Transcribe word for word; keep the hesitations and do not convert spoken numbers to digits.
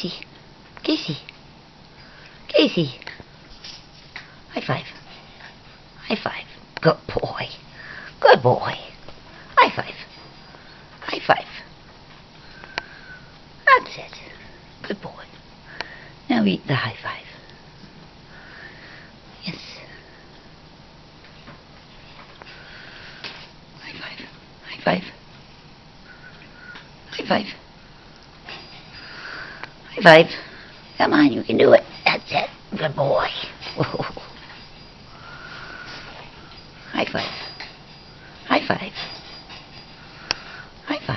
Casey. Casey. Casey. High five. High five. Good boy. Good boy. High five. High five. That's it. Good boy. Now eat the high five. Yes. High five. High five. High five. High five. Come on, you can do it. That's it. Good boy. Whoa. High five. High five. High five.